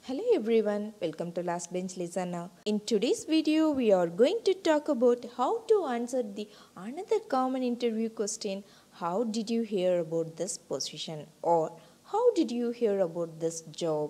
Hello everyone, welcome to Last Bench Listener. In today's video, we are going to talk about how to answer the another common interview question. How did you hear about this position? Or how did you hear about this job?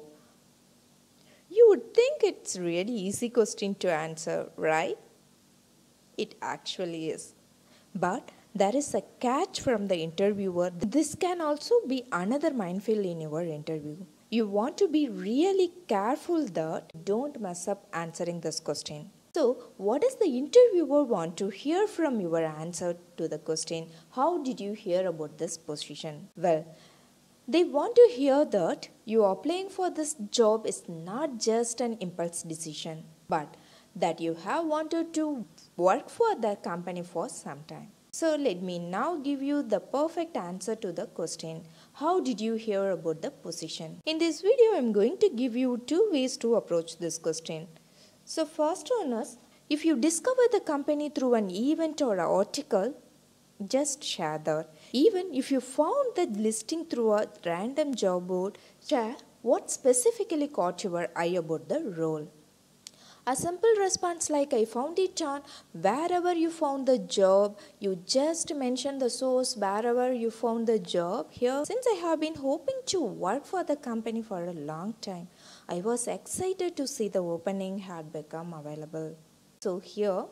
You would think it's really easy question to answer, right? It actually is. But there is a catch from the interviewer. This can also be another minefield in your interview. You want to be really careful that you don't mess up answering this question. So, what does the interviewer want to hear from your answer to the question? How did you hear about this position? Well, they want to hear that you applying for this job is not just an impulse decision, but that you have wanted to work for that company for some time. So let me now give you the perfect answer to the question, how did you hear about the position? In this video, I am going to give you two ways to approach this question. So first one is, if you discover the company through an event or an article, just share that. Even if you found the listing through a random job board, share what specifically caught your eye about the role. A simple response like I found it on wherever you found the job, you just mention the source wherever you found the job. Here, since I have been hoping to work for the company for a long time, I was excited to see the opening had become available. So here,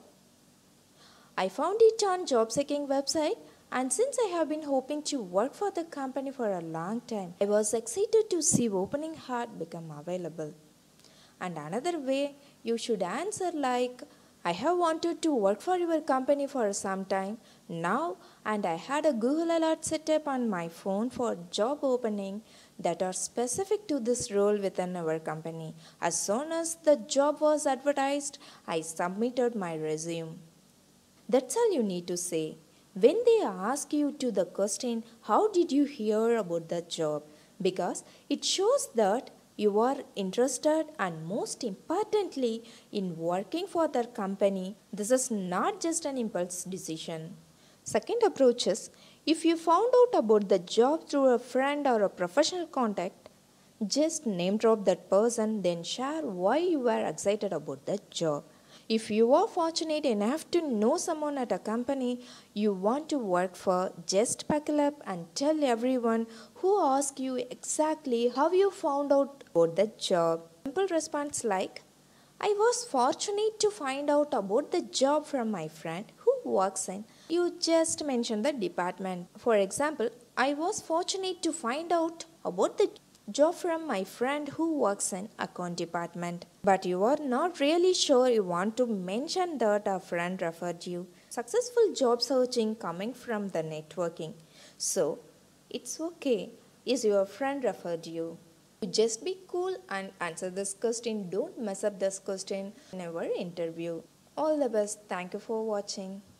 I found it on job seeking website, and since I have been hoping to work for the company for a long time, I was excited to see opening had become available. And another way you should answer like, I have wanted to work for your company for some time now, and I had a Google alert set up on my phone for job opening that are specific to this role within our company. As soon as the job was advertised, I submitted my resume. That's all you need to say. When they ask you to the question, how did you hear about the job? Because it shows that you are interested and most importantly in working for their company. This is not just an impulse decision. Second approach is, if you found out about the job through a friend or a professional contact, just name drop that person, then share why you were excited about the job. If you are fortunate enough to know someone at a company you want to work for, just buckle up and tell everyone who asks you exactly how you found out about the job. Simple response like, I was fortunate to find out about the job from my friend who works in. You just mention the department. For example, I was fortunate to find out about the job from my friend who works in account department. But you are not really sure you want to mention that a friend referred you. Successful job searching coming from the networking. So, it's okay. Is your friend referred you? Just be cool and answer this question. Don't mess up this question in our interview. All the best. Thank you for watching.